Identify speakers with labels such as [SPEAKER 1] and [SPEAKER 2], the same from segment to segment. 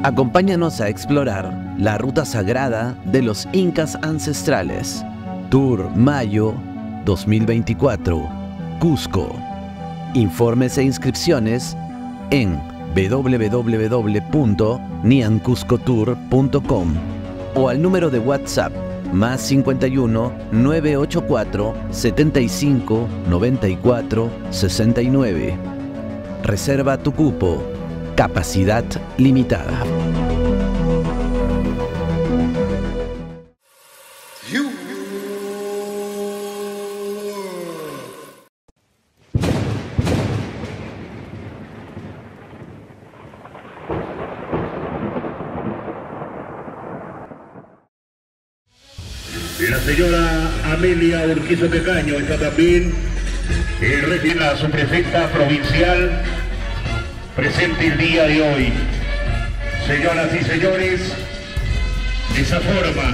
[SPEAKER 1] Acompáñanos a explorar la ruta sagrada de los incas ancestrales. Tour Mayo 2024, Cusco. Informes e inscripciones en www.niancuscotour.com o al número de WhatsApp más 51 984 75 94 69. Reserva tu cupo. Capacidad limitada.
[SPEAKER 2] La señora Amelia Urquizo Tecaño está también, la subprefecta provincial, presente el día de hoy. Señoras y señores, de esa forma.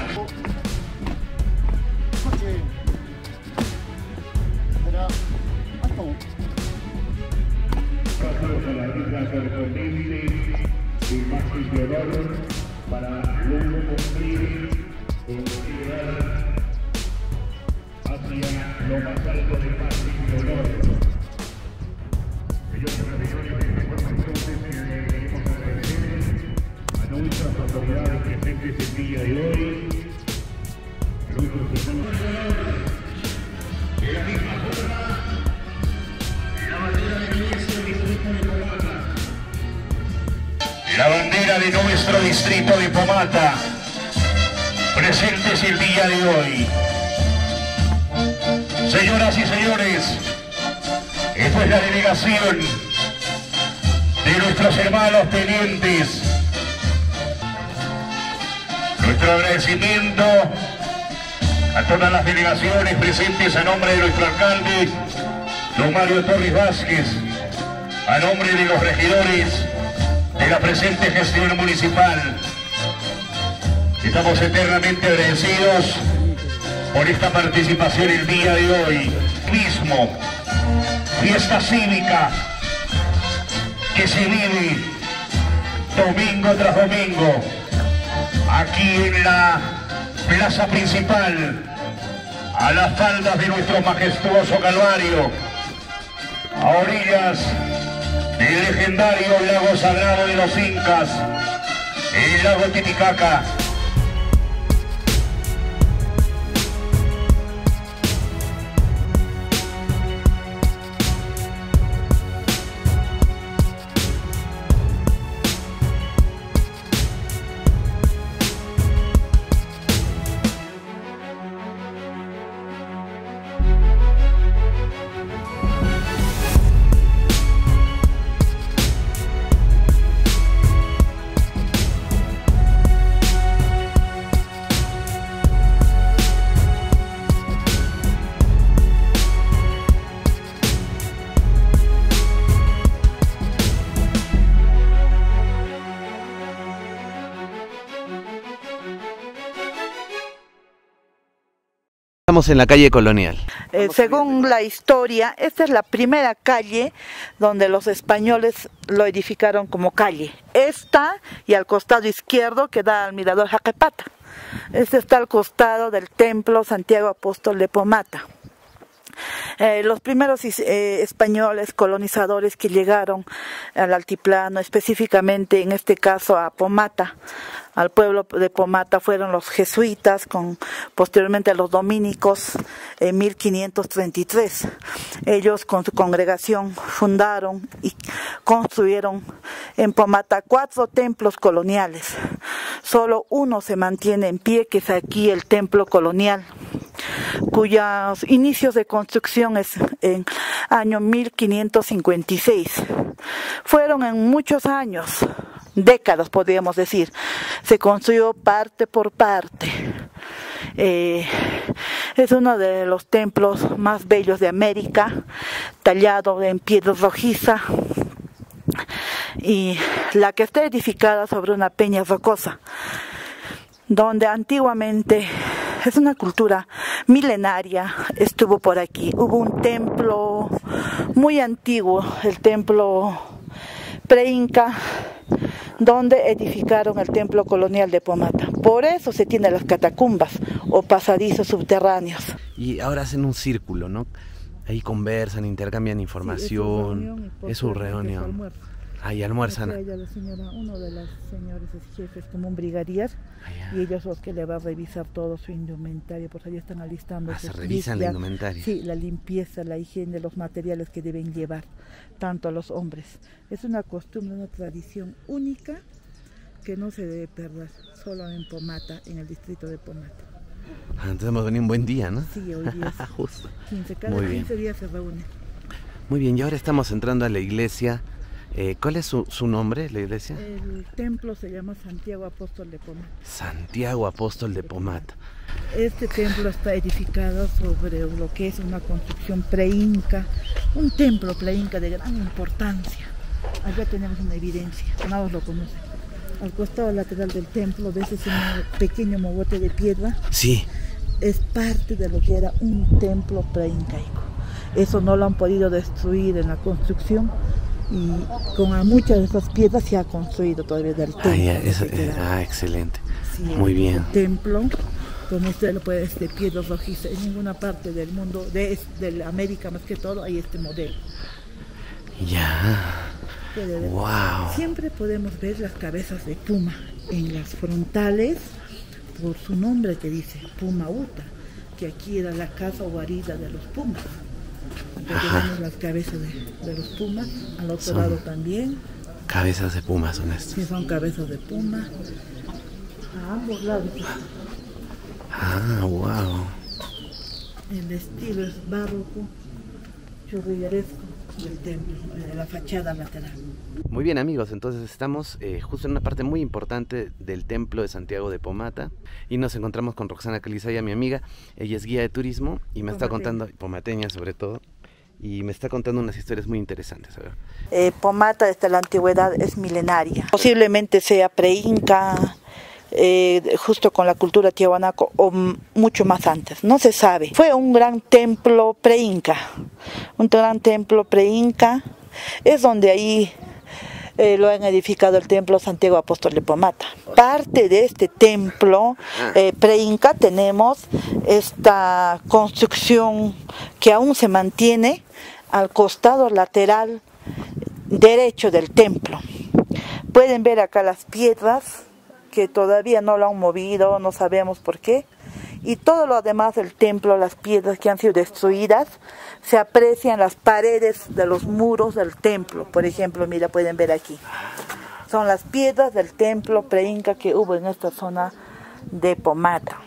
[SPEAKER 2] Pasamos a la isla correspondiente, el máximo de honor, para luego cumplir con llegar hacia lo más alto del máximo de honor. Nuestras autoridades presentes el día de hoy, de la misma forma, la bandera de nuestro distrito de Pomata. La bandera de nuestro distrito de Pomata, presentes el día de hoy. Señoras y señores, esta es la delegación de nuestros hermanos tenientes. Nuestro agradecimiento a todas las delegaciones presentes a nombre de nuestro alcalde, don Mario Torres Vázquez, a nombre de los regidores de la presente gestión municipal. Estamos eternamente agradecidos por esta participación el día de hoy. Mismo, fiesta cívica que se vive domingo tras domingo aquí en la plaza principal, a las faldas de nuestro majestuoso Calvario, a orillas del legendario lago sagrado de los incas, el lago Titicaca.
[SPEAKER 1] Estamos en la calle Colonial.
[SPEAKER 3] Según la historia, esta es la primera calle donde los españoles lo edificaron como calle. Esta y al costado izquierdo que da al mirador Jaquepata. Este está al costado del templo Santiago Apóstol de Pomata. Los primeros españoles colonizadores que llegaron al altiplano, específicamente en este caso a Pomata, al pueblo de Pomata, fueron los jesuitas, posteriormente los dominicos en 1533. Ellos con su congregación fundaron y construyeron en Pomata 4 templos coloniales. Solo uno se mantiene en pie, que es aquí el templo colonial, cuyos inicios de construcción es en año 1556. Fueron en muchos años, décadas podríamos decir, se construyó parte por parte. Es uno de los templos más bellos de América, tallado en piedra rojiza, y la que está edificada sobre una peña rocosa, donde antiguamente, es una cultura milenaria, estuvo por aquí. Hubo un templo muy antiguo, el templo pre-inca, donde edificaron el templo colonial de Pomata. Por eso se tienen las catacumbas o pasadizos subterráneos.
[SPEAKER 1] Y ahora hacen un círculo, ¿no? Ahí conversan, intercambian información, es su reunión. Ahí almuerzan.
[SPEAKER 3] Uno de los señores es jefe, es como un brigadier, y ellos los que le va a revisar todo su indumentario, por ahí están alistando.
[SPEAKER 1] Se revisan la indumentaria.
[SPEAKER 3] Sí, la limpieza, la higiene, los materiales que deben llevar, tanto los hombres. Es una costumbre, una tradición única que no se debe perder, solo en Pomata, en el distrito de Pomata.
[SPEAKER 1] Entonces hemos venido un buen día, ¿no?
[SPEAKER 3] Sí, hoy día sí.
[SPEAKER 1] Justo.
[SPEAKER 3] 15, cada 15 días se reúne.
[SPEAKER 1] Muy bien, y ahora estamos entrando a la iglesia. ¿Cuál es su nombre, la iglesia?
[SPEAKER 3] El templo se llama Santiago Apóstol de Pomata.
[SPEAKER 1] Santiago Apóstol de Pomata.
[SPEAKER 3] Este templo está edificado sobre lo que es una construcción preinca, un templo preinca de gran importancia. Allá tenemos una evidencia, todos lo conocen. Al costado lateral del templo ves ese pequeño mogote de piedra.
[SPEAKER 1] Sí.
[SPEAKER 3] Es parte de lo que era un templo preincaico. Eso no lo han podido destruir en la construcción. Y con muchas de esas piedras se ha construido todavía del templo.
[SPEAKER 1] Excelente.
[SPEAKER 3] Sí,
[SPEAKER 1] muy bien.
[SPEAKER 3] El templo, como usted lo puede ver, de piedras rojizas. En ninguna parte del mundo, de América más que todo, hay este modelo.
[SPEAKER 1] Ya. Wow.
[SPEAKER 3] Siempre podemos ver las cabezas de puma en las frontales, por su nombre que dice Puma Uta, que aquí era la casa o guarida de los pumas. Tenemos las cabezas de los pumas, al otro lado también.
[SPEAKER 1] Cabezas de puma son estas.
[SPEAKER 3] Sí, son cabezas de puma. A ambos lados.
[SPEAKER 1] Wow.
[SPEAKER 3] El estilo es barroco, churrilleresco del templo, de la fachada lateral.
[SPEAKER 1] Muy bien, amigos, entonces estamos justo en una parte muy importante del templo de Santiago de Pomata y nos encontramos con Roxana Calizaya, mi amiga. Ella es guía de turismo y me está contando, pomateña sobre todo, y me está contando unas historias muy interesantes. A ver.
[SPEAKER 3] Pomata desde la antigüedad es milenaria. Posiblemente sea preinca, justo con la cultura tiahuanaco o mucho más antes, no se sabe. Fue un gran templo preinca, es donde ahí lo han edificado el templo Santiago Apóstol de Pomata. Parte de este templo preinca tenemos esta construcción que aún se mantiene al costado lateral derecho del templo. Pueden ver acá las piedras que todavía no lo han movido, no sabemos por qué. Y todo lo demás del templo, las piedras que han sido destruidas, se aprecian las paredes de los muros del templo. Por ejemplo, mira, pueden ver aquí. Son las piedras del templo preinca que hubo en esta zona de Pomata.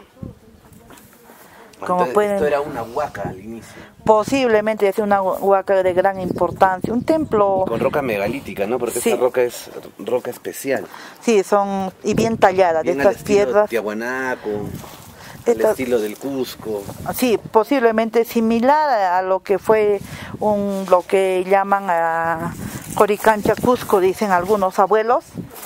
[SPEAKER 1] Como pueden, esto era una huaca al inicio.
[SPEAKER 3] Posiblemente es una huaca de gran importancia, un templo
[SPEAKER 1] con roca megalítica, ¿no? Porque esta roca es roca especial.
[SPEAKER 3] Sí, son y bien tallada, bien de estas piedras.
[SPEAKER 1] Tiahuanaco, el estilo del Cusco.
[SPEAKER 3] Sí, posiblemente similar a lo que fue lo que llaman a Coricancha Cusco, dicen algunos abuelos.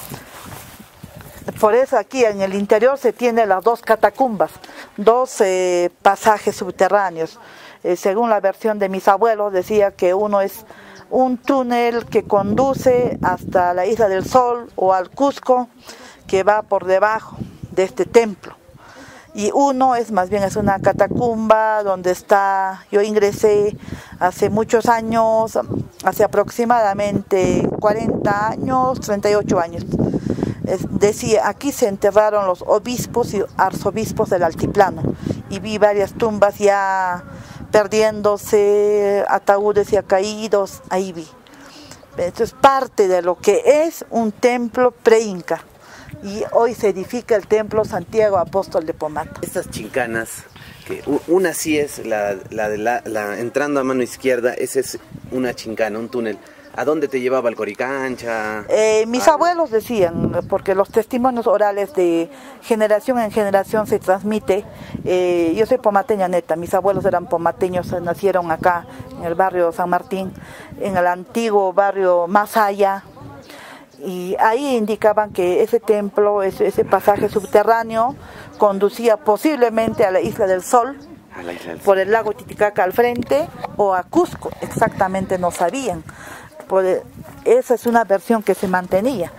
[SPEAKER 3] Por eso aquí en el interior se tienen las dos catacumbas, dos pasajes subterráneos. Según la versión de mis abuelos, decía que uno es un túnel que conduce hasta la Isla del Sol o al Cusco, que va por debajo de este templo. Y uno es más bien una catacumba donde está, yo ingresé hace muchos años, hace aproximadamente 40 años, 38 años. Decía, aquí se enterraron los obispos y arzobispos del altiplano y vi varias tumbas ya perdiéndose, ataúdes ya caídos, ahí vi. Esto es parte de lo que es un templo preinca y hoy se edifica el templo Santiago Apóstol de Pomata.
[SPEAKER 1] Estas chincanas, que una sí es la entrando a mano izquierda, esa es una chincana, un túnel. ¿A dónde te llevaba el Coricancha?
[SPEAKER 3] Mis abuelos decían, porque los testimonios orales de generación en generación se transmite. Yo soy pomateña neta, mis abuelos eran pomateños, nacieron acá en el barrio San Martín, en el antiguo barrio Masaya. Y ahí indicaban que ese templo, ese pasaje subterráneo, conducía posiblemente a la Isla del Sol, por el lago Titicaca al frente, o a Cusco, exactamente no sabían. Esa es una versión que se mantenía.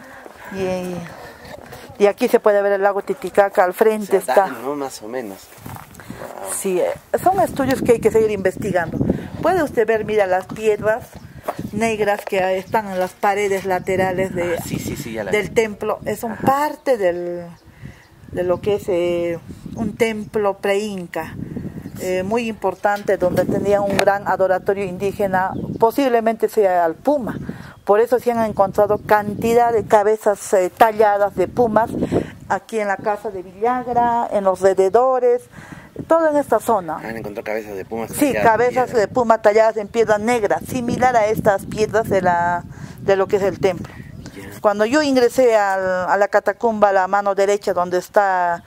[SPEAKER 3] Y aquí se puede ver el lago Titicaca, al frente está.
[SPEAKER 1] ¿No? Más o menos.
[SPEAKER 3] Sí, son estudios que hay que seguir investigando. Puede usted ver, mira, las piedras negras que están en las paredes laterales del templo. Son parte de lo que es un templo pre-inca. Muy importante, donde tenía un gran adoratorio indígena, posiblemente sea el puma. Por eso se han encontrado cantidad de cabezas talladas de pumas aquí en la casa de Villagra, en los alrededores, todo en esta zona.
[SPEAKER 1] ¿Han encontrado cabezas de pumas?
[SPEAKER 3] Sí, cabezas de puma talladas en piedra negra, similar a estas piedras de lo que es el templo. Cuando yo ingresé a la catacumba, a la mano derecha, donde está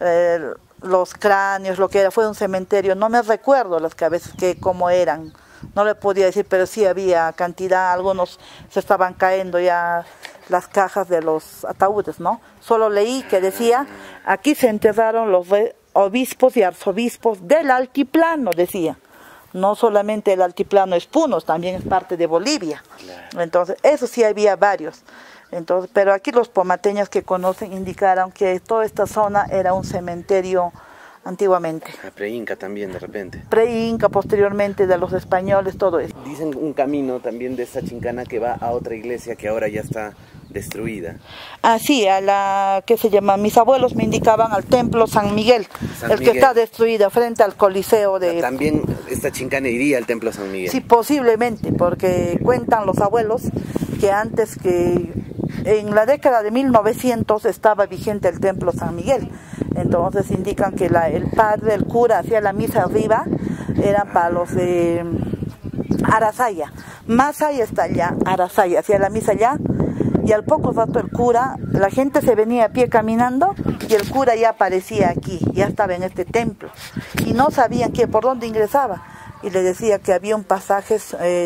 [SPEAKER 3] los cráneos, lo que era, fue un cementerio, no me recuerdo las cabezas cómo eran, no le podía decir, pero sí había cantidad, algunos se estaban cayendo ya las cajas de los ataúdes, ¿no? Solo leí que decía, aquí se enterraron los obispos y arzobispos del altiplano, decía. No solamente el altiplano es Punos, también es parte de Bolivia. Entonces, eso sí había varios. Entonces, pero aquí los pomateños que conocen indicaron que toda esta zona era un cementerio antiguamente.
[SPEAKER 1] Pre-inca también, de repente.
[SPEAKER 3] Pre-inca, posteriormente de los españoles, todo eso.
[SPEAKER 1] Dicen un camino también de esta chincana que va a otra iglesia que ahora ya está destruida.
[SPEAKER 3] Ah, sí, a la que se llama, mis abuelos me indicaban al templo San Miguel, que está destruida frente al Coliseo de...
[SPEAKER 1] También esta chincana iría al templo San Miguel.
[SPEAKER 3] Sí, posiblemente, porque cuentan los abuelos que antes en la década de 1900 estaba vigente el templo San Miguel. Entonces indican que el padre, el cura, hacía la misa arriba, era para los de Arasaya. Más allá está allá, Arasaya, hacía la misa allá, y al poco rato el cura, la gente se venía a pie caminando, y el cura ya aparecía aquí, ya estaba en este templo. Y no sabían por dónde ingresaba. Y le decía que había un pasaje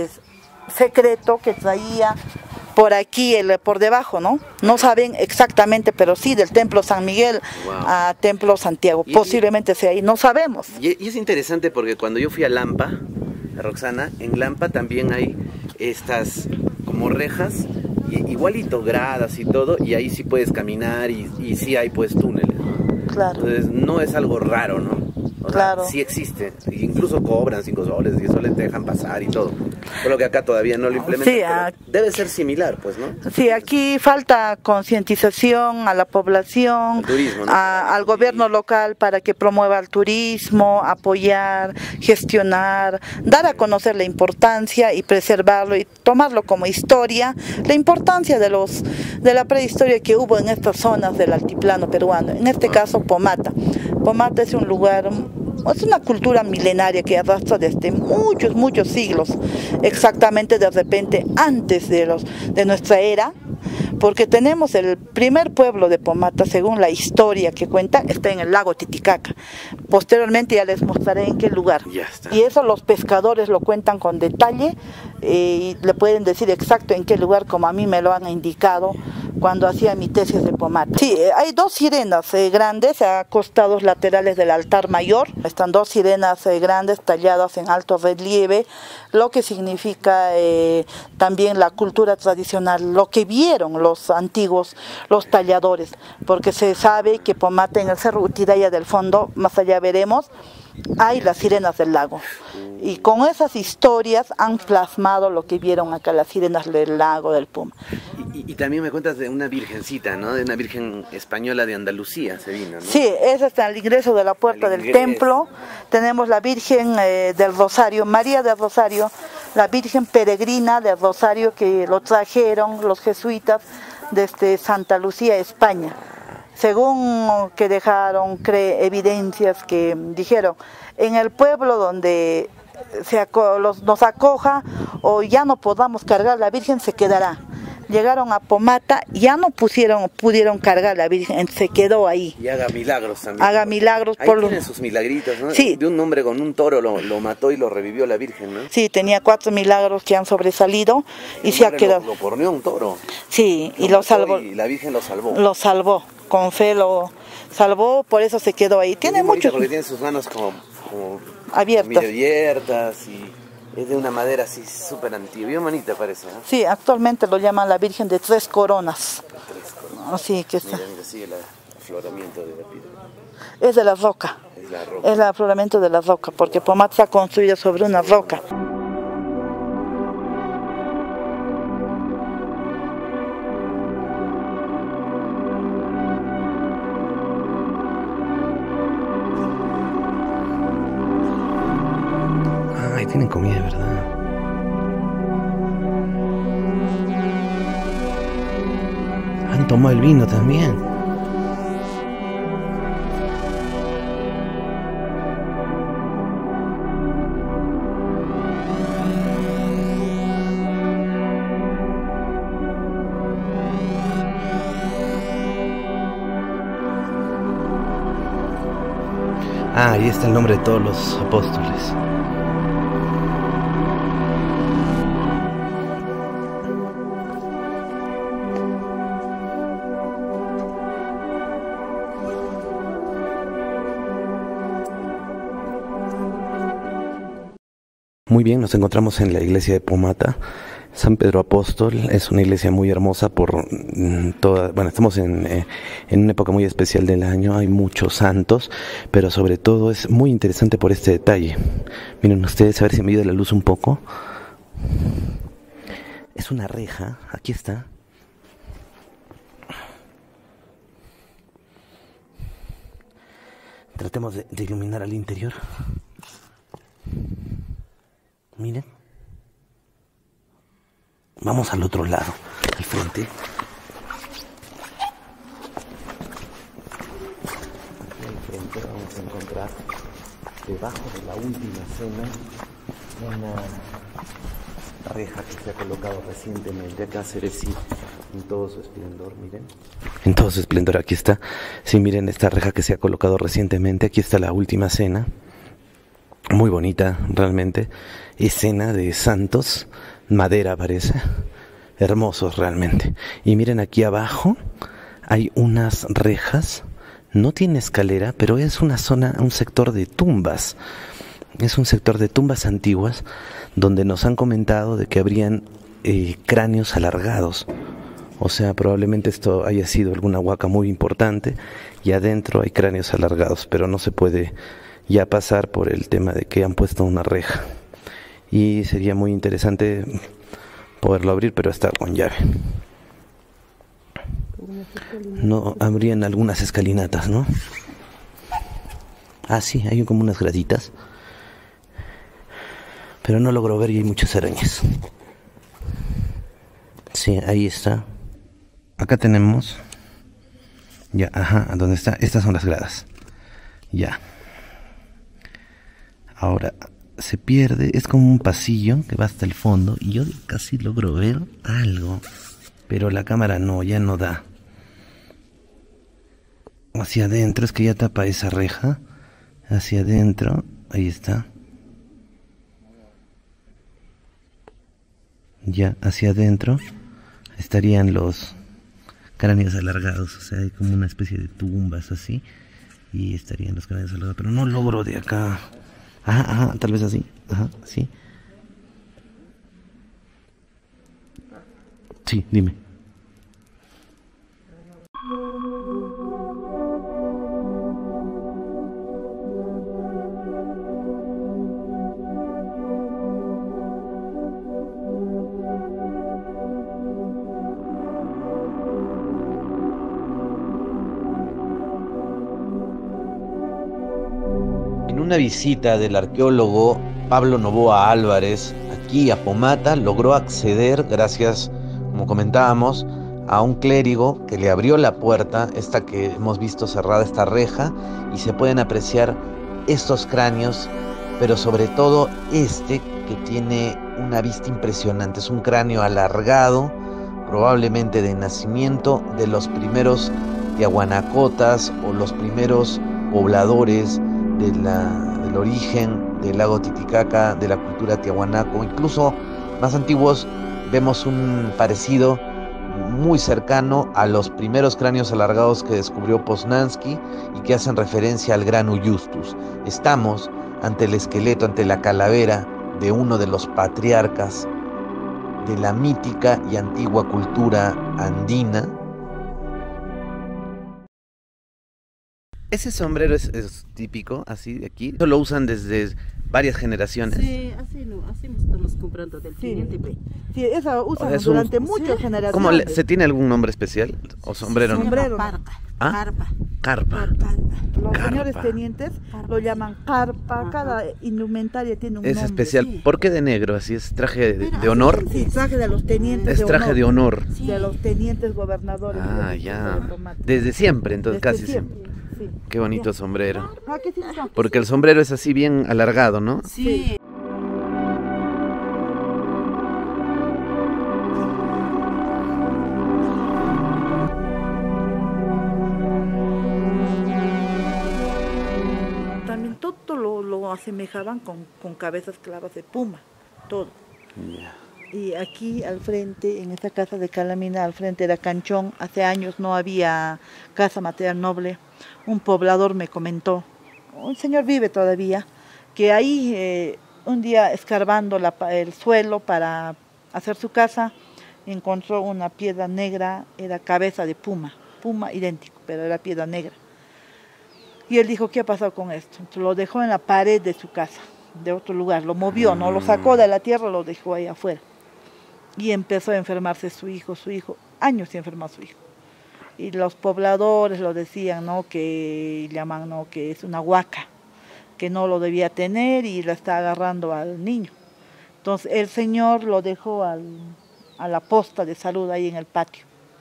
[SPEAKER 3] secreto que traía por aquí, por debajo, ¿no? No saben exactamente, pero sí, del templo San Miguel a templo Santiago. Posiblemente sea ahí, no sabemos.
[SPEAKER 1] Y es interesante porque cuando yo fui a Lampa, Roxana, en Lampa también hay estas como rejas, igualito gradas y todo, y ahí sí puedes caminar y sí hay pues túneles, ¿no?
[SPEAKER 3] Claro.
[SPEAKER 1] Entonces no es algo raro, ¿no? O
[SPEAKER 3] claro.
[SPEAKER 1] Sí existe, incluso cobran 5 soles, 10 soles, te dejan pasar y todo. Solo que acá todavía no lo implementan. Sí, debe ser similar, pues, ¿no?
[SPEAKER 3] Sí, aquí falta concientización a la población,
[SPEAKER 1] turismo, ¿no?
[SPEAKER 3] Al gobierno local para que promueva el turismo, apoyar, gestionar, dar a conocer la importancia y preservarlo y tomarlo como historia, la importancia de la prehistoria que hubo en estas zonas del altiplano peruano, en este caso Pomata. Pomata es un lugar, es una cultura milenaria que arrastra desde muchos siglos, exactamente de repente antes de nuestra era, porque tenemos el primer pueblo de Pomata, según la historia que cuenta, está en el lago Titicaca. Posteriormente ya les mostraré en qué lugar. Y eso los pescadores lo cuentan con detalle y le pueden decir exacto en qué lugar, como a mí me lo han indicado cuando hacía mi tesis de Pomata. Sí, hay 2 sirenas grandes a costados laterales del altar mayor. Están 2 sirenas grandes talladas en alto relieve, lo que significa también la cultura tradicional, lo que vieron los antiguos, los talladores, porque se sabe que Pomata, en el cerro Utiraya del fondo, más allá veremos, hay las sirenas del lago. Y con esas historias han plasmado lo que vieron acá, las sirenas del lago del Puma.
[SPEAKER 1] Y también me cuentas de una virgencita, ¿no? De una virgen española de Andalucía, se vino, ¿no?
[SPEAKER 3] Sí, esa está al ingreso de la puerta del templo. Tenemos la Virgen del Rosario, María del Rosario, la Virgen peregrina del Rosario, que lo trajeron los jesuitas desde Santa Lucía, España. Según que dejaron evidencias que dijeron, en el pueblo donde nos acoja o ya no podamos cargar la Virgen, se quedará. Llegaron a Pomata, ya no pudieron cargar la Virgen, se quedó ahí.
[SPEAKER 1] Y haga milagros también.
[SPEAKER 3] Haga milagros.
[SPEAKER 1] Ahí tienen sus milagritos, ¿no?
[SPEAKER 3] Sí.
[SPEAKER 1] De un hombre con un toro lo mató y lo revivió la Virgen, ¿no?
[SPEAKER 3] Sí, tenía 4 milagros que han sobresalido y se ha quedado.
[SPEAKER 1] Lo corneó un toro.
[SPEAKER 3] Sí, y lo salvó.
[SPEAKER 1] Y la Virgen lo salvó.
[SPEAKER 3] Lo salvó, con fe lo salvó, por eso se quedó ahí. Tiene muchos.
[SPEAKER 1] Porque tiene sus manos como
[SPEAKER 3] abiertas
[SPEAKER 1] y es de una madera así súper antigua, bien bonita parece, ¿no?
[SPEAKER 3] Sí, actualmente lo llaman la Virgen de 3 Coronas. Así que está.
[SPEAKER 1] Mira, sigue el afloramiento de la piedra.
[SPEAKER 3] Es de la roca.
[SPEAKER 1] Es la roca.
[SPEAKER 3] Es el afloramiento de la roca, porque Pomata está construida sobre una roca.
[SPEAKER 1] Ahí tienen comida, de verdad. Han tomado el vino también. Ah, ahí está el nombre de todos los apóstoles. Muy bien, nos encontramos en la iglesia de Pomata, San Pedro Apóstol. Es una iglesia muy hermosa por toda... Bueno, estamos en una época muy especial del año, hay muchos santos, pero sobre todo es muy interesante por este detalle. Miren ustedes, a ver si me ayuda la luz un poco. Es una reja, aquí está. Tratemos de iluminar al interior. Miren. Vamos al otro lado, al frente. Aquí al frente vamos a encontrar, debajo de la última cena, una reja que se ha colocado recientemente. Acá Ceresí en todo su esplendor, miren. En todo su esplendor, aquí está. Sí, miren esta reja que se ha colocado recientemente. Aquí está la última cena. Muy bonita, realmente. Escena de santos, madera parece, hermosos realmente. Y miren aquí abajo hay unas rejas, no tiene escalera, pero es una zona, un sector de tumbas. Es un sector de tumbas antiguas donde nos han comentado de que habrían cráneos alargados. O sea, probablemente esto haya sido alguna huaca muy importante y adentro hay cráneos alargados, pero no se puede ya pasar por el tema de que han puesto una reja. Y sería muy interesante poderlo abrir, pero está con llave. No habrían algunas escalinatas, ¿no? Ah, sí, hay como unas graditas, pero no logro ver y hay muchas arañas. Sí, ahí está. Acá tenemos. Ya, ajá, ¿dónde está? Estas son las gradas. Ya. Ahora se pierde, es como un pasillo que va hasta el fondo y yo casi logro ver algo, pero la cámara no, ya no da. Hacia adentro, es que ya tapa esa reja. Hacia adentro, ahí está. Ya, hacia adentro estarían los cráneos alargados, o sea, hay como una especie de tumbas así y estarían los cráneos alargados, pero no logro de acá. Ajá, tal vez así. Ajá, sí. Sí, dime. En una visita del arqueólogo Pablo Novoa Álvarez aquí a Pomata, logró acceder, gracias, como comentábamos, a un clérigo que le abrió la puerta, esta que hemos visto cerrada, esta reja, y se pueden apreciar estos cráneos, pero sobre todo este que tiene una vista impresionante. Es un cráneo alargado, probablemente de nacimiento de los primeros tiahuanacotas o los primeros pobladores del origen del lago Titicaca, de la cultura tiahuanaco. Incluso más antiguos vemos un parecido muy cercano a los primeros cráneos alargados que descubrió Poznański y que hacen referencia al gran Uyustus. Estamos ante el esqueleto, ante la calavera de uno de los patriarcas de la mítica y antigua cultura andina, ¿Ese sombrero es típico, así, de aquí? ¿Lo usan desde varias generaciones?
[SPEAKER 4] Sí, así no, así nos estamos comprando del cliente.
[SPEAKER 3] Sí, eso usan
[SPEAKER 1] O sea,
[SPEAKER 3] durante muchas generaciones.
[SPEAKER 1] ¿Cómo se tiene algún nombre especial? ¿O sombrero? No?
[SPEAKER 3] Sombrero.
[SPEAKER 1] ¿Ah?
[SPEAKER 4] Carpa.
[SPEAKER 1] Carpa.
[SPEAKER 3] Los
[SPEAKER 1] Carpa.
[SPEAKER 3] señores tenientes lo llaman carpa. Cada indumentaria tiene un
[SPEAKER 1] Es
[SPEAKER 3] nombre.
[SPEAKER 1] especial.
[SPEAKER 4] sí.
[SPEAKER 1] ¿Por qué de negro? ¿Así es traje de honor?
[SPEAKER 3] Sí, traje de los tenientes
[SPEAKER 1] Es traje de honor.
[SPEAKER 4] Sí.
[SPEAKER 3] de los tenientes gobernadores.
[SPEAKER 1] Ah,
[SPEAKER 3] de
[SPEAKER 1] ya.
[SPEAKER 3] Pomata.
[SPEAKER 1] Desde siempre, entonces
[SPEAKER 3] Desde
[SPEAKER 1] casi siempre.
[SPEAKER 3] Sí.
[SPEAKER 1] Qué bonito sombrero.
[SPEAKER 3] Ah, ¿qué sí son?
[SPEAKER 1] Porque el sombrero es así bien alargado, ¿no?
[SPEAKER 4] Sí.
[SPEAKER 3] También todo lo asemejaban con cabezas clavas de puma, todo.
[SPEAKER 1] Ya.
[SPEAKER 3] Y aquí al frente, en esta casa de Calamina, al frente era Canchón, hace años no había casa material noble. Un poblador me comentó, un señor vive todavía, que ahí un día escarbando el suelo para hacer su casa, encontró una piedra negra, era cabeza de puma idéntico, pero era piedra negra. Y él dijo, ¿qué ha pasado con esto? Entonces, lo dejó en la pared de su casa, de otro lugar, lo movió, no lo sacó de la tierra, lo dejó ahí afuera. Y empezó a enfermarse su hijo, años se enfermó su hijo. Y los pobladores lo decían, ¿no? Que llaman, ¿no? Que es una huaca, que no lo debía tener y la está agarrando al niño. Entonces el señor lo dejó a la posta de salud ahí en el patio.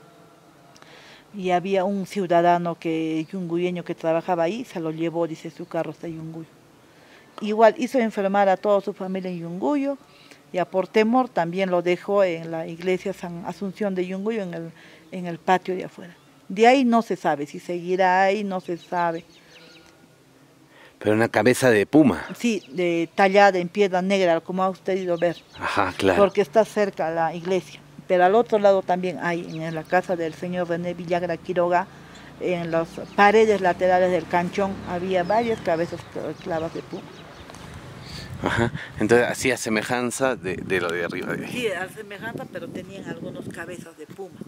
[SPEAKER 3] Y había un ciudadano yunguyeño que trabajaba ahí, se lo llevó, dice, su carro hasta Yunguyo. Igual hizo enfermar a toda su familia en Yunguyo, y por temor también lo dejó en la iglesia San Asunción de Yunguyo, en el patio de afuera. De ahí no se sabe, si seguirá ahí no se sabe.
[SPEAKER 1] Pero una cabeza de puma.
[SPEAKER 3] Sí, tallada en piedra negra, como ha usted ido a ver,
[SPEAKER 1] Ajá, claro.
[SPEAKER 3] porque está cerca la iglesia. Pero al otro lado también hay, en la casa del señor René Villagra Quiroga, en las paredes laterales del canchón, había varias cabezas clavas de puma.
[SPEAKER 1] Ajá. Entonces hacía semejanza de lo de arriba.
[SPEAKER 3] Sí, a semejanza, pero tenían algunas cabezas de puma.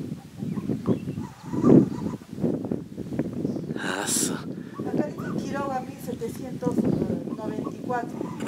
[SPEAKER 1] Eso.
[SPEAKER 3] Acá dice Quiroga 1794.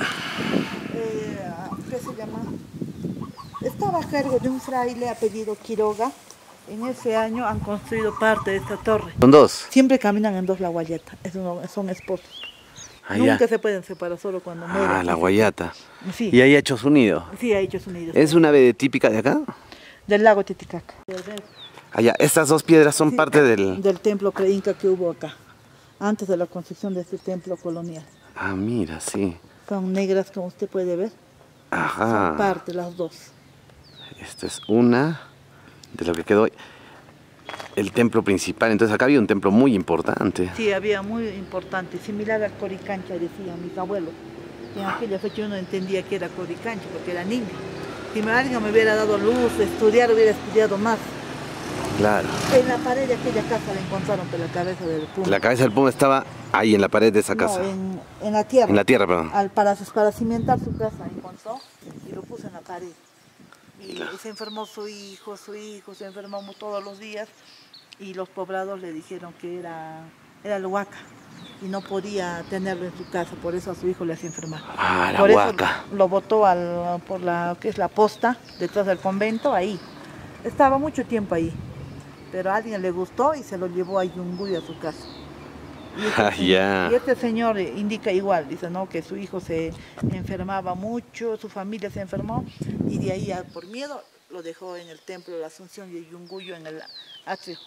[SPEAKER 3] ¿Qué se llama? Estaba a cargo de un fraile apellido Quiroga. En ese año han construido parte de esta torre.
[SPEAKER 1] Son dos.
[SPEAKER 3] Siempre caminan en dos la guayata, son esposos.
[SPEAKER 1] Ah,
[SPEAKER 3] Nunca
[SPEAKER 1] ya.
[SPEAKER 3] se pueden separar, solo cuando mueren.
[SPEAKER 1] Ah, la guayata.
[SPEAKER 3] Sí,
[SPEAKER 1] Y ahí ha hecho su nido.
[SPEAKER 3] sí, ha hecho su nido.
[SPEAKER 1] ¿Es una ave típica de acá?
[SPEAKER 3] Del lago Titicaca.
[SPEAKER 1] Allá, estas dos piedras son
[SPEAKER 3] Sí,
[SPEAKER 1] parte del...
[SPEAKER 3] del templo pre-inca que hubo acá, antes de la construcción de este templo colonial.
[SPEAKER 1] Ah, mira, sí.
[SPEAKER 3] Son negras, como usted puede ver. Son
[SPEAKER 1] Ajá.
[SPEAKER 3] parte, las dos.
[SPEAKER 1] Esta es una de lo que quedó el templo principal. Entonces acá había un templo muy importante.
[SPEAKER 3] Sí, había muy importante, similar a Coricancha, decían mis abuelos. En aquella fecha yo no entendía que era Coricancha, porque era niño. Si alguien me hubiera dado luz de estudiar, hubiera estudiado más.
[SPEAKER 1] Claro.
[SPEAKER 3] En la pared de aquella casa le encontraron la cabeza del puma.
[SPEAKER 1] La cabeza del puma estaba ahí en la pared de esa casa.
[SPEAKER 3] No, en la tierra.
[SPEAKER 1] En la tierra, perdón.
[SPEAKER 3] Para cimentar su casa encontró y lo puso en la pared. Y se enfermó su hijo se enfermó todos los días y los pobladores le dijeron que era el huaca y no podía tenerlo en su casa, por eso a su hijo le hacía enfermar.
[SPEAKER 1] Ah, la
[SPEAKER 3] Por eso
[SPEAKER 1] huaca.
[SPEAKER 3] lo botó por la que es la posta, detrás del convento, ahí. Estaba mucho tiempo ahí, pero a alguien le gustó y se lo llevó a Yunguyo a su casa. Y este señor indica igual, dice, ¿no? Que su hijo se enfermaba mucho, su familia se enfermó y de ahí por miedo lo dejó en el templo de la Asunción de Yunguyo en el atrio.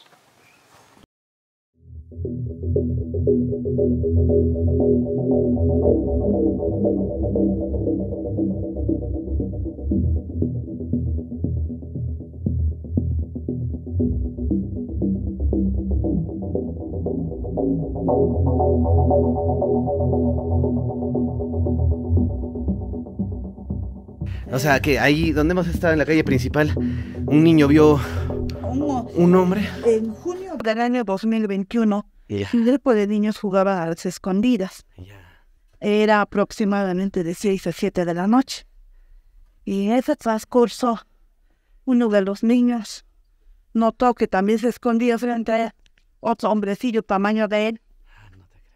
[SPEAKER 1] O sea, que ahí donde hemos estado en la calle principal, un niño vio un hombre.
[SPEAKER 3] En junio del año 2021, un grupo de niños jugaba a las escondidas. Era aproximadamente de 6 a 7 de la noche. Y en ese transcurso, uno de los niños notó que también se escondía frente a él otro hombrecillo tamaño de él,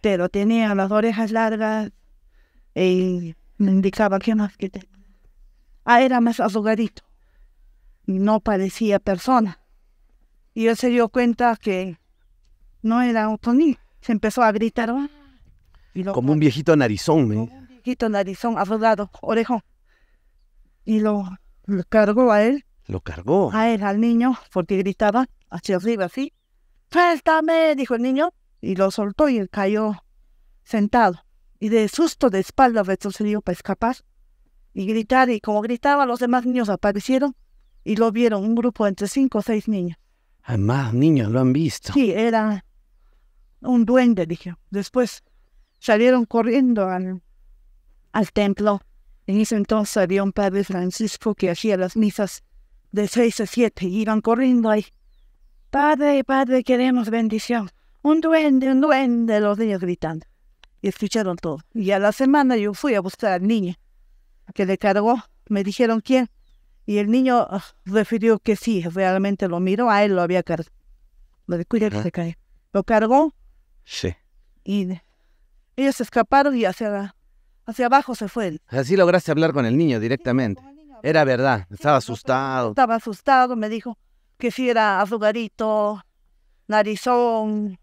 [SPEAKER 5] pero tenía las orejas largas y me indicaba qué más que tenía. Era más arrugadito, no parecía persona. Y él se dio cuenta que no era otro niño. Se empezó a gritar. ¡Ah!
[SPEAKER 1] Como un viejito narizón,
[SPEAKER 5] como un viejito narizón, arrugado, orejón. Y lo cargó a él.
[SPEAKER 1] ¿Lo cargó?
[SPEAKER 5] A él, al niño, porque gritaba hacia arriba así. ¡Suéltame!, dijo el niño. Y lo soltó y él cayó sentado. Y de susto de espalda retrocedió para escapar. Y gritar, y como gritaba, los demás niños aparecieron y lo vieron, un grupo entre 5 o 6 niños.
[SPEAKER 1] Más niños lo han visto.
[SPEAKER 5] Sí, era un duende, dije. Después salieron corriendo al templo. En ese entonces había un padre Francisco que hacía las misas de 6 a 7 y iban corriendo ahí. Padre, padre, queremos bendición. Un duende, los niños gritando. Y escucharon todo. Y a la semana yo fui a buscar al niño que le cargó. Me dijeron quién. Y el niño refirió que sí, realmente lo miró, a él lo había cargado. Lo de cuidado que se cae. Lo cargó.
[SPEAKER 1] Sí.
[SPEAKER 5] Y ellos se escaparon y hacia abajo se fue.
[SPEAKER 1] Así lograste hablar con el niño directamente. Sí, era verdad, estaba asustado.
[SPEAKER 5] Estaba asustado, me dijo que sí era arrugadito, narizón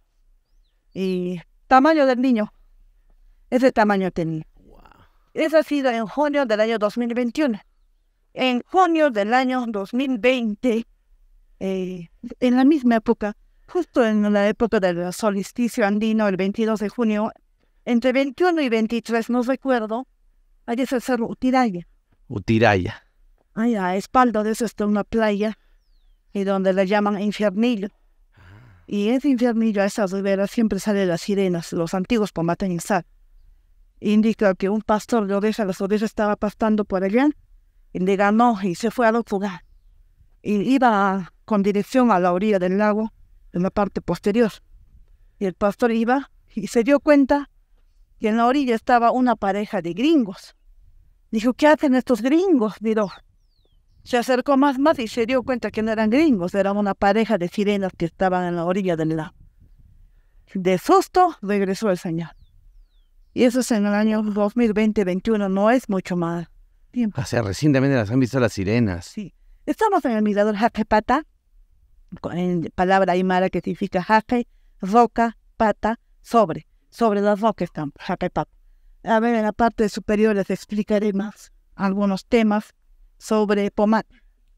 [SPEAKER 5] y tamaño del niño. Ese tamaño tenía. Wow. Eso ha sido en junio del año 2021. En junio del año 2020, en la misma época, justo en la época del solsticio andino, el 22 de junio, entre 21 y 23, no recuerdo, hay ese cerro Utiraya.
[SPEAKER 1] Utiraya.
[SPEAKER 5] Ahí a espalda de eso está una playa, y donde le llaman Infiernillo. Y en ese Infiernillo, a esa ribera, siempre salen las sirenas, los antiguos pomateños. Indica que un pastor de ovejas, las ovejas estaba pastando por allá, y le ganó y se fue al otro lugar. Y iba con dirección a la orilla del lago, en la parte posterior. Y el pastor iba y se dio cuenta que en la orilla estaba una pareja de gringos. Dijo, ¿qué hacen estos gringos? Dijo. Se acercó más y se dio cuenta que no eran gringos, eran una pareja de sirenas que estaban en la orilla del lago. De susto regresó el señor. Y eso es en el año 2020-21, no es mucho más tiempo.
[SPEAKER 1] O sea, recientemente las han visto las sirenas.
[SPEAKER 5] Sí. Estamos en el mirador Jaquepata, en palabra aymara que significa jaque, roca, pata, sobre las rocas están, Jaquepata. A ver, en la parte superior les explicaré más algunos temas sobre Pomata.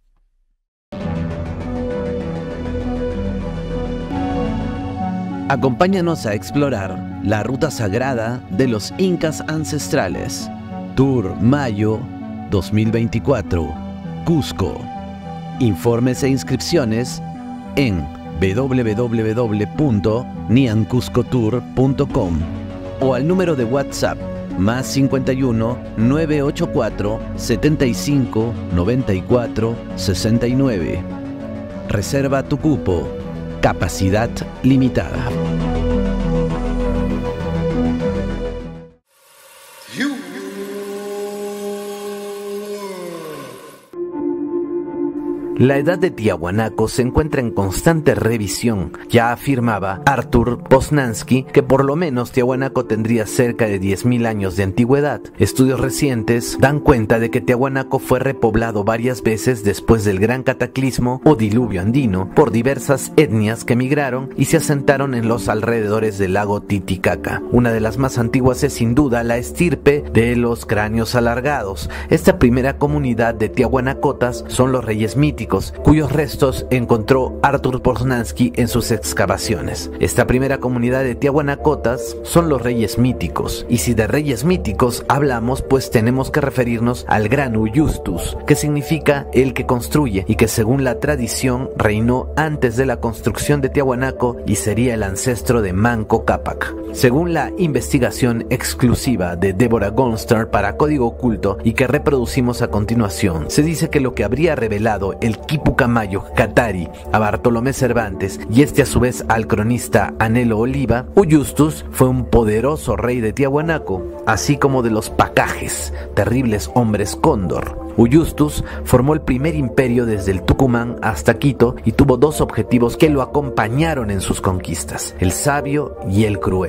[SPEAKER 1] Acompáñanos a explorar la ruta sagrada de los incas ancestrales. Tour Mayo 2024, Cusco. Informes e inscripciones en www.niancuscotour.com o al número de WhatsApp más 51 984 75 94 69. Reserva tu cupo. Capacidad limitada. La edad de Tiahuanaco se encuentra en constante revisión. Ya afirmaba Artur Poznański que por lo menos Tiahuanaco tendría cerca de 10.000 años de antigüedad. Estudios recientes dan cuenta de que Tiahuanaco fue repoblado varias veces después del gran cataclismo o diluvio andino por diversas etnias que migraron y se asentaron en los alrededores del lago Titicaca. Una de las más antiguas es sin duda la estirpe de los cráneos alargados. Esta primera comunidad de tiahuanacotas son los reyes míticos, cuyos restos encontró Artur Poznański en sus excavaciones. Esta primera comunidad de tiahuanacotas son los reyes míticos, y si de reyes míticos hablamos, pues tenemos que referirnos al gran Uyustus, que significa el que construye, y que según la tradición reinó antes de la construcción de Tiahuanaco y sería el ancestro de Manco Cápac. Según la investigación exclusiva de Deborah Goldstern para Código Oculto y que reproducimos a continuación, se dice que lo que habría revelado el Quipucamayo Catari a Bartolomé Cervantes y a su vez al cronista Anelo Oliva, Uyustus fue un poderoso rey de Tiahuanaco, así como de los pacajes, terribles hombres cóndor. Uyustus formó el primer imperio desde el Tucumán hasta Quito y tuvo dos objetivos que lo acompañaron en sus conquistas: el sabio y el cruel.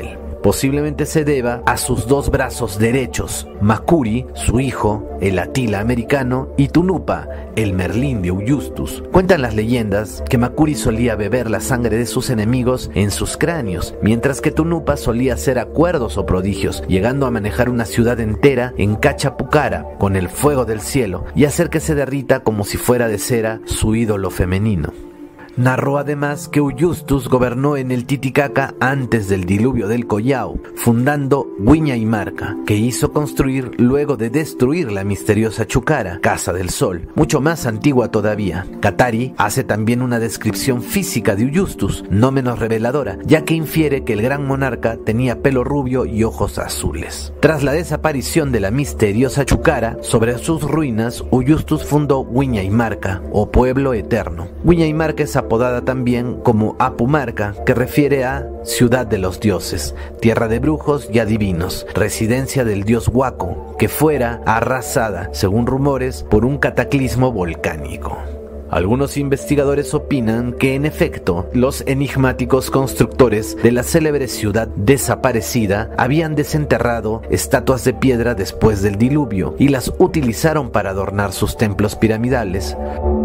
[SPEAKER 6] posiblemente se deba a sus dos brazos derechos, Makuri, su hijo, el Atila americano, y Tunupa, el Merlín de Uyustus. Cuentan las leyendas que Makuri solía beber la sangre de sus enemigos en sus cráneos, mientras que Tunupa solía hacer acuerdos o prodigios, llegando a manejar una ciudad entera en Cachapucara con el fuego del cielo y hacer que se derrita como si fuera de cera su ídolo femenino. Narró además que Uyustus gobernó en el Titicaca antes del diluvio del Collao, fundando Huiñaymarca, que hizo construir luego de destruir la misteriosa Chucara, Casa del Sol, mucho más antigua todavía. Katari hace también una descripción física de Uyustus, no menos reveladora, ya que infiere que el gran monarca tenía pelo rubio y ojos azules. Tras la desaparición de la misteriosa Chucara, sobre sus ruinas, Uyustus fundó Huiñaymarca, o Pueblo Eterno. Huiñaymarca es apodada también como Apumarca, que refiere a ciudad de los dioses, tierra de brujos y adivinos, residencia del dios Huaco, que fuera arrasada, según rumores, por un cataclismo volcánico. Algunos investigadores opinan que, en efecto, los enigmáticos constructores de la célebre ciudad desaparecida habían desenterrado estatuas de piedra después del diluvio y las utilizaron para adornar sus templos piramidales.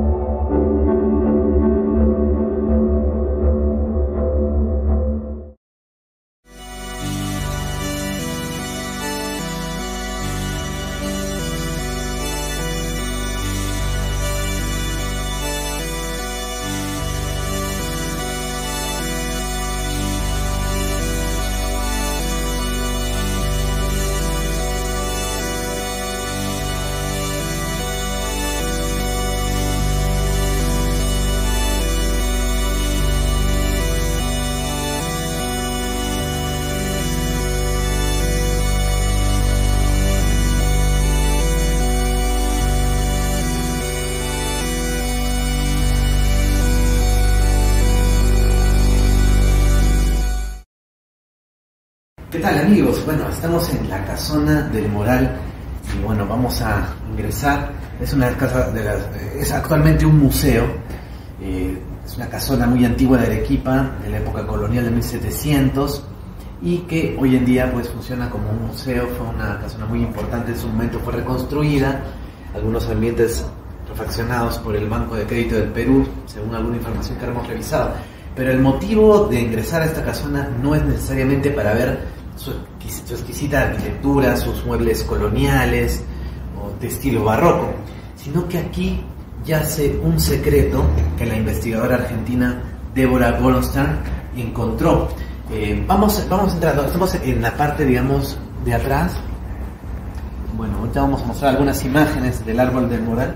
[SPEAKER 1] ¿Qué tal, amigos? Bueno, estamos en la casona del Moral y bueno, vamos a ingresar. Es una casa es actualmente un museo. Es una casona muy antigua de Arequipa, de la época colonial de 1700, y que hoy en día pues funciona como un museo. Fue una casona muy importante, en su momento fue reconstruida, algunos ambientes refaccionados por el Banco de Crédito del Perú, según alguna información que hemos revisado. Pero el motivo de ingresar a esta casona no es necesariamente para ver su exquisita arquitectura, sus muebles coloniales o de estilo barroco, sino que aquí yace un secreto que la investigadora argentina Débora Goldstein encontró. Vamos entrando, estamos en la parte, digamos, de atrás. Bueno, ahorita vamos a mostrar algunas imágenes del árbol del Moral,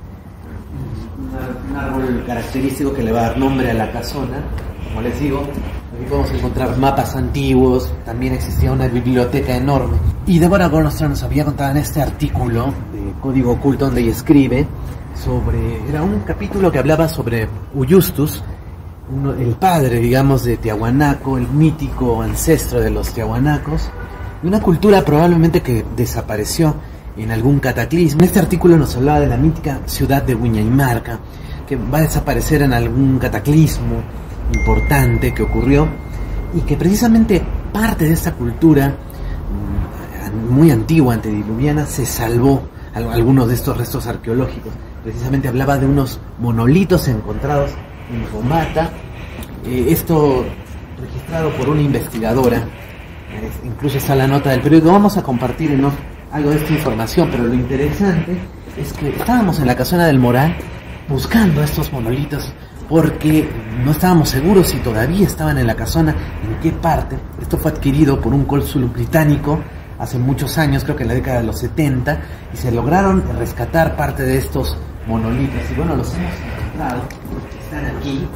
[SPEAKER 1] un árbol característico que le va a dar nombre a la casona. Como les digo, aquí podemos encontrar mapas antiguos, también existía una biblioteca enorme. Y Débora Goldstein nos había contado en este artículo de Código Oculto, donde ella escribe era un capítulo que hablaba sobre Uyustus, el padre, digamos, de Tiahuanaco, el mítico ancestro de los tiahuanacos, y una cultura probablemente que desapareció en algún cataclismo. Este artículo nos hablaba de la mítica ciudad de Huiñaymarca, que va a desaparecer en algún cataclismo importante que ocurrió, y que precisamente parte de esta cultura muy antigua, antediluviana, se salvó. Algunos de estos restos arqueológicos precisamente hablaba de unos monolitos encontrados en Pomata, esto registrado por una investigadora. Incluso está la nota del periódico. Vamos a compartir algo de esta información, pero lo interesante es que estábamos en la casona del Moral buscando estos monolitos porque no estábamos seguros si todavía estaban en la casona, en qué parte. Esto fue adquirido por un cónsul británico hace muchos años, creo que en la década de los 70, y se lograron rescatar parte de estos monolitos. Y bueno, los hemos encontrado, están aquí.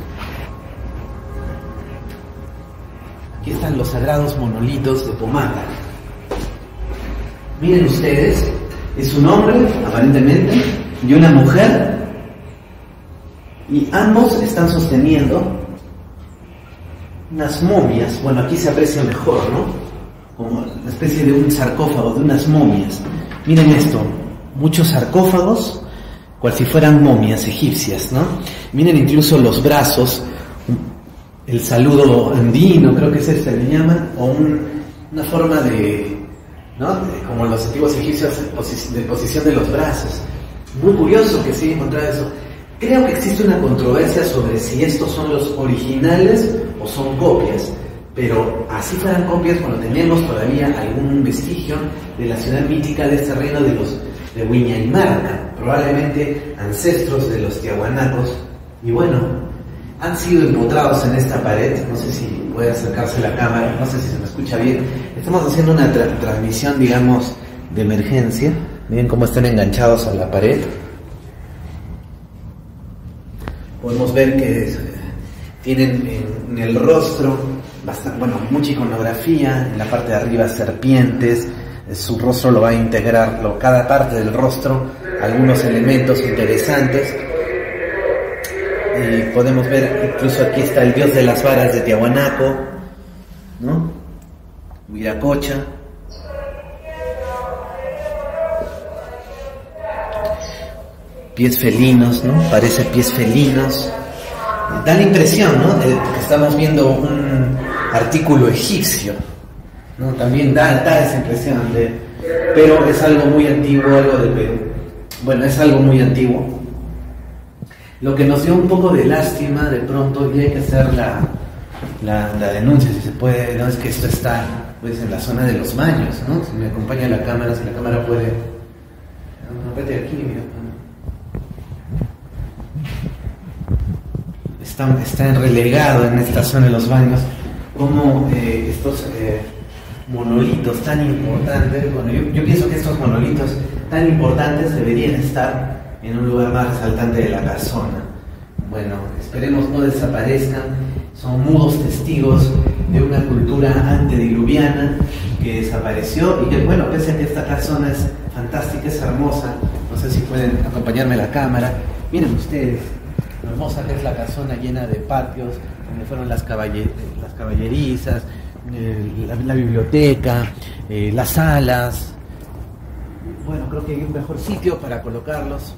[SPEAKER 1] Aquí están los sagrados monolitos de Pomata. Miren ustedes, es un hombre, aparentemente, y una mujer, y ambos están sosteniendo unas momias. Bueno, aquí se aprecia mejor, ¿no? Como una especie de un sarcófago, de unas momias. Miren esto, muchos sarcófagos, cual si fueran momias egipcias, ¿no? Miren incluso los brazos, el saludo andino, creo que es este, le llaman, o
[SPEAKER 6] una forma de, ¿no? Como los antiguos egipcios, de posición de los brazos. Muy curioso que se haya encontrado eso. Creo que existe una controversia sobre si estos son los originales o son copias, pero así fueran copias, bueno, tenemos todavía algún vestigio de la ciudad mítica de este reino de Huiñaymarca, probablemente ancestros de los tiahuanacos, y bueno, han sido empotrados en esta pared. No sé si puede acercarse la cámara, no sé si se me escucha bien. Estamos haciendo una transmisión, digamos, de emergencia. Miren cómo están enganchados a la pared. Podemos ver que tienen en el rostro bastante, bueno, mucha iconografía. En la parte de arriba serpientes. Su rostro lo va a integrar, cada parte del rostro, algunos elementos interesantes. Y podemos ver, incluso aquí está el dios de las varas de Tiahuanaco, ¿no? Viracocha. Pies felinos, ¿no? Parece pies felinos. Da la impresión, ¿no? De que estamos viendo un artículo egipcio, ¿no? También da esa impresión pero es algo muy antiguo, algo del Perú. Bueno, es algo muy antiguo. Lo que nos dio un poco de lástima de pronto, y hay que hacer la denuncia, si se puede, no es que esto está pues en la zona de los baños, ¿no? Si me acompaña la cámara, si la cámara puede. No, vete aquí, mira. Está relegado en esta zona de los baños, como estos monolitos tan importantes. Bueno, yo pienso que estos monolitos tan importantes deberían estar en un lugar más resaltante de la casona. Bueno, esperemos no desaparezcan. Son mudos testigos de una cultura antediluviana que desapareció y que, bueno, pese a que esta casona es fantástica, es hermosa, no sé si pueden acompañarme a la cámara. Miren ustedes lo hermosa que es la casona, llena de patios donde fueron las caballerizas, la biblioteca, las salas. Bueno, creo que hay un mejor sitio para colocarlos.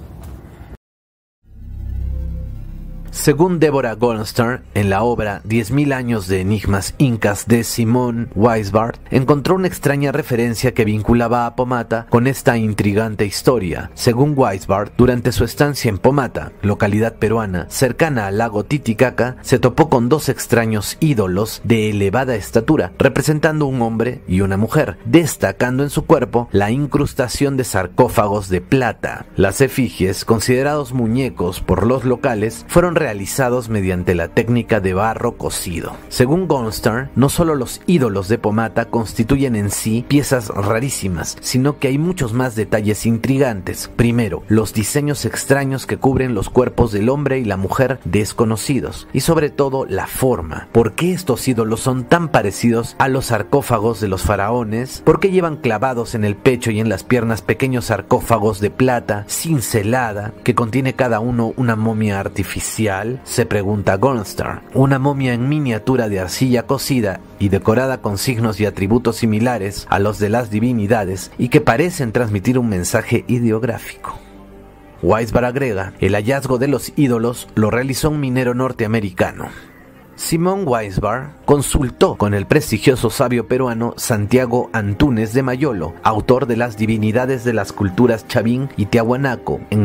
[SPEAKER 7] Según Deborah Goldstern, en la obra 10.000 años de enigmas incas de Simón Weisbart, encontró una extraña referencia que vinculaba a Pomata con esta intrigante historia. Según Weisbart, durante su estancia en Pomata, localidad peruana cercana al lago Titicaca, se topó con dos extraños ídolos de elevada estatura, representando un hombre y una mujer, destacando en su cuerpo la incrustación de sarcófagos de plata. Las efigies, considerados muñecos por los locales, fueron realizados mediante la técnica de barro cocido. Según Goldstern, no solo los ídolos de Pomata constituyen en sí piezas rarísimas, sino que hay muchos más detalles intrigantes. Primero, los diseños extraños que cubren los cuerpos del hombre y la mujer desconocidos, y sobre todo la forma. ¿Por qué estos ídolos son tan parecidos a los sarcófagos de los faraones? ¿Por qué llevan clavados en el pecho y en las piernas pequeños sarcófagos de plata cincelada que contiene cada uno una momia artificial? Se pregunta Goldstern. Una momia en miniatura de arcilla cocida y decorada con signos y atributos similares a los de las divinidades y que parecen transmitir un mensaje ideográfico. Weisbart agrega, el hallazgo de los ídolos lo realizó un minero norteamericano. Simón Weisbart consultó con el prestigioso sabio peruano Santiago Antúnez de Mayolo, autor de las divinidades de las culturas Chavín y Tiahuanaco, en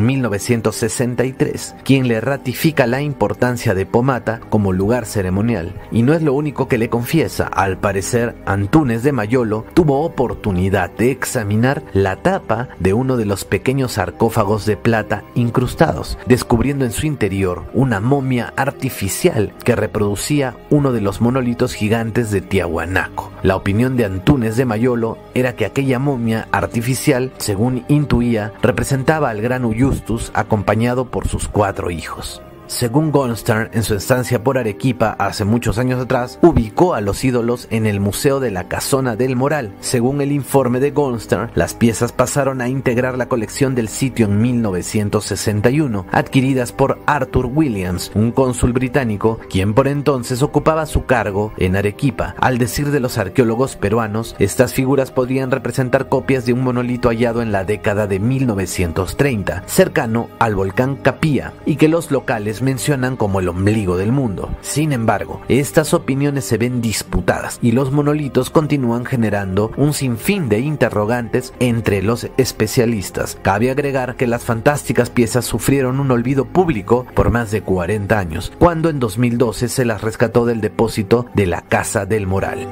[SPEAKER 7] 1963, quien le ratifica la importancia de Pomata como lugar ceremonial. Y no es lo único que le confiesa. Al parecer, Antúnez de Mayolo tuvo oportunidad de examinar la tapa de uno de los pequeños sarcófagos de plata incrustados, descubriendo en su interior una momia artificial que reproducía uno de los monolitos gigantes de Tiahuanaco. La opinión de Antúnez de Mayolo era que aquella momia artificial, según intuía, representaba al gran Uyustus acompañado por sus 4 hijos. Según Goldstern, en su estancia por Arequipa hace muchos años atrás, ubicó a los ídolos en el Museo de la Casona del Moral. Según el informe de Goldstern, las piezas pasaron a integrar la colección del sitio en 1961, adquiridas por Arthur Williams, un cónsul británico, quien por entonces ocupaba su cargo en Arequipa. Al decir de los arqueólogos peruanos, estas figuras podrían representar copias de un monolito hallado en la década de 1930, cercano al volcán Capilla, y que los locales autores mencionan como el ombligo del mundo. Sin embargo, estas opiniones se ven disputadas y los monolitos continúan generando un sinfín de interrogantes entre los especialistas. Cabe agregar que las fantásticas piezas sufrieron un olvido público por más de 40 años, cuando en 2012 se las rescató del depósito de la Casa del Moral.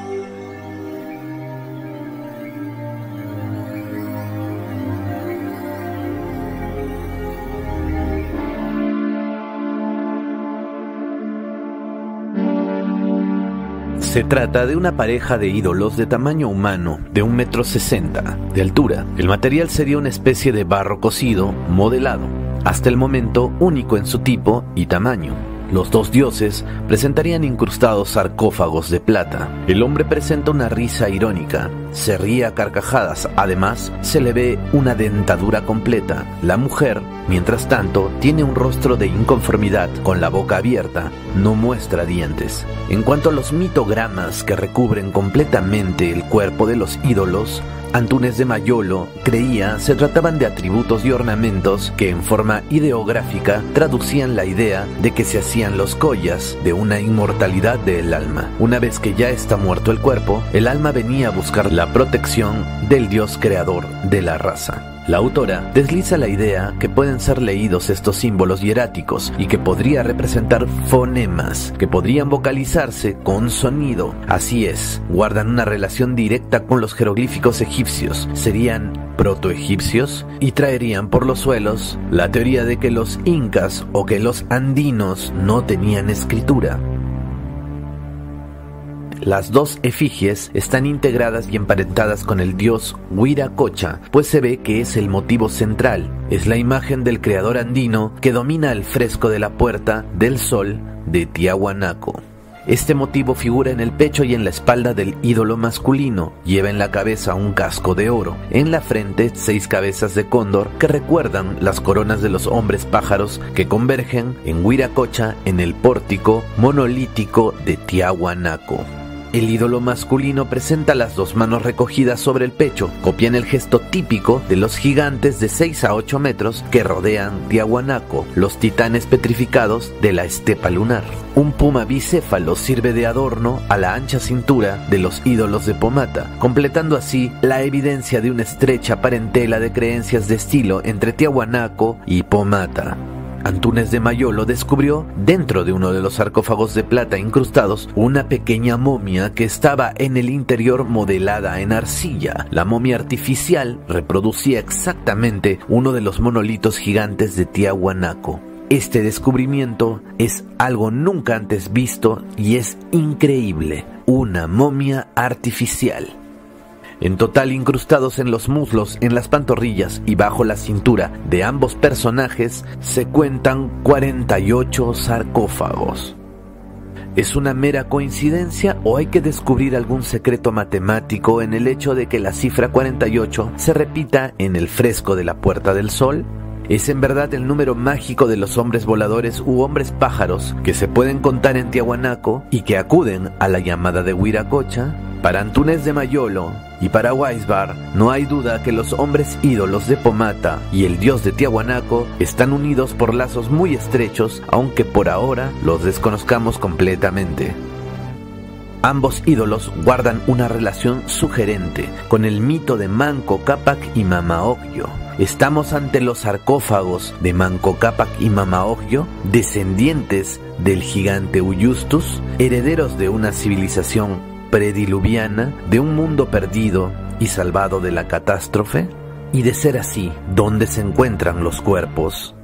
[SPEAKER 7] Se trata de una pareja de ídolos de tamaño humano, de 1,60 m de altura. El material sería una especie de barro cocido, modelado, hasta el momento único en su tipo y tamaño. Los dos dioses presentarían incrustados sarcófagos de plata. El hombre presenta una risa irónica, se ríe a carcajadas, además se le ve una dentadura completa. La mujer, mientras tanto, tiene un rostro de inconformidad, con la boca abierta, no muestra dientes. En cuanto a los mitogramas que recubren completamente el cuerpo de los ídolos, Antúnez de Mayolo creía se trataban de atributos y ornamentos que en forma ideográfica traducían la idea de que se hacían los collas de una inmortalidad del alma. Una vez que ya está muerto el cuerpo, el alma venía a buscar la protección del dios creador de la raza. La autora desliza la idea que pueden ser leídos estos símbolos hieráticos y que podría representar fonemas, que podrían vocalizarse con sonido. Así es, guardan una relación directa con los jeroglíficos egipcios, serían protoegipcios y traerían por los suelos la teoría de que los incas o que los andinos no tenían escritura. Las dos efigies están integradas y emparentadas con el dios Huiracocha, pues se ve que es el motivo central. Es la imagen del creador andino que domina el fresco de la Puerta del Sol de Tiahuanaco. Este motivo figura en el pecho y en la espalda del ídolo masculino. Lleva en la cabeza un casco de oro. En la frente 6 cabezas de cóndor que recuerdan las coronas de los hombres pájaros que convergen en Huiracocha en el pórtico monolítico de Tiahuanaco. El ídolo masculino presenta las 2 manos recogidas sobre el pecho, copian el gesto típico de los gigantes de 6 a 8 metros que rodean Tiahuanaco, los titanes petrificados de la estepa lunar. Un puma bicéfalo sirve de adorno a la ancha cintura de los ídolos de Pomata, completando así la evidencia de una estrecha parentela de creencias de estilo entre Tiahuanaco y Pomata. Antúnez de Mayolo descubrió, dentro de uno de los sarcófagos de plata incrustados, una pequeña momia que estaba en el interior modelada en arcilla. La momia artificial reproducía exactamente uno de los monolitos gigantes de Tiahuanaco. Este descubrimiento es algo nunca antes visto y es increíble. Una momia artificial. En total, incrustados en los muslos, en las pantorrillas y bajo la cintura de ambos personajes, se cuentan 48 sarcófagos. ¿Es una mera coincidencia o hay que descubrir algún secreto matemático en el hecho de que la cifra 48 se repita en el fresco de la Puerta del Sol? ¿Es en verdad el número mágico de los hombres voladores u hombres pájaros que se pueden contar en Tiahuanaco y que acuden a la llamada de Huiracocha? Para Antúnez de Mayolo y para Weisbart, no hay duda que los hombres ídolos de Pomata y el dios de Tiahuanaco están unidos por lazos muy estrechos, aunque por ahora los desconozcamos completamente. Ambos ídolos guardan una relación sugerente con el mito de Manco Cápac y Mama Ocllo. Estamos ante los sarcófagos de Manco Cápac y Mama Ocllo, descendientes del gigante Uyustus, herederos de una civilización prediluviana, de un mundo perdido y salvado de la catástrofe. Y de ser así, ¿dónde se encuentran los cuerpos?